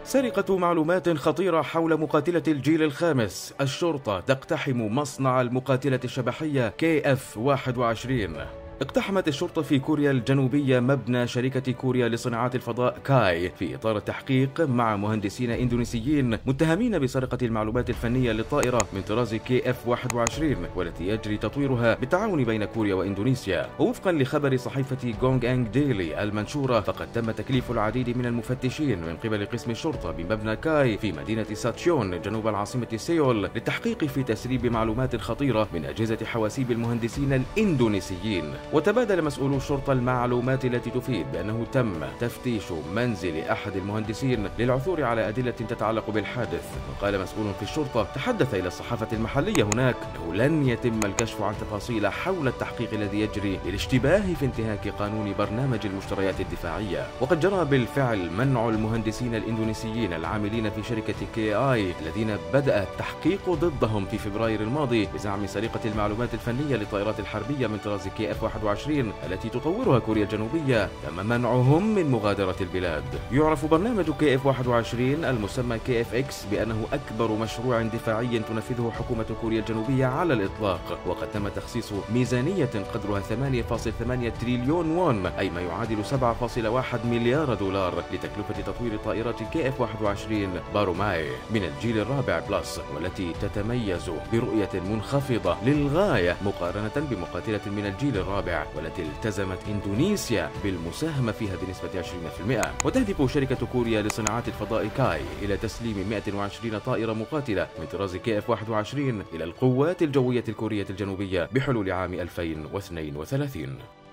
سرقة معلومات خطيرة حول مقاتلة الجيل الخامس. الشرطة تقتحم مصنع المقاتلة الشبحية KF-21. اقتحمت الشرطة في كوريا الجنوبية مبنى شركة كوريا لصناعات الفضاء كاي في إطار التحقيق مع مهندسين إندونيسيين متهمين بسرقة المعلومات الفنية للطائرة من طراز KF-21 والتي يجري تطويرها بالتعاون بين كوريا وإندونيسيا. ووفقا لخبر صحيفة جونج أنج ديلي المنشورة، فقد تم تكليف العديد من المفتشين من قبل قسم الشرطة بمبنى كاي في مدينة ساتشيون جنوب العاصمة سيول للتحقيق في تسريب معلومات خطيرة من أجهزة حواسيب المهندسين الإندونيسيين. وتبادل مسؤولو الشرطة المعلومات التي تفيد بأنه تم تفتيش منزل أحد المهندسين للعثور على أدلة تتعلق بالحادث. وقال مسؤول في الشرطة تحدث إلى الصحافة المحلية هناك أنه لن يتم الكشف عن تفاصيل حول التحقيق الذي يجري للاشتباه في انتهاك قانون برنامج المشتريات الدفاعية. وقد جرى بالفعل منع المهندسين الإندونيسيين العاملين في شركة KI الذين بدأ التحقيق ضدهم في فبراير الماضي بزعم سرقة المعلومات الفنية للطائرات الحربية من طراز KF-21 التي تطورها كوريا الجنوبية، تم منعهم من مغادرة البلاد. يعرف برنامج KF-21 المسمى KF-X بأنه أكبر مشروع دفاعي تنفذه حكومة كوريا الجنوبية على الإطلاق، وقد تم تخصيص ميزانية قدرها 8.8 تريليون وون، أي ما يعادل 7.1 مليار دولار لتكلفة تطوير طائرة KF-21 باروماي من الجيل الرابع بلس، والتي تتميز برؤية منخفضة للغاية مقارنة بمقاتلة من الجيل الرابع، والتي التزمت إندونيسيا بالمساهمة فيها بنسبة 20%. وتهدف شركة كوريا لصناعات الفضاء كاي إلى تسليم 120 طائرة مقاتلة من طراز KF-21 إلى القوات الجوية الكورية الجنوبية بحلول عام 2032.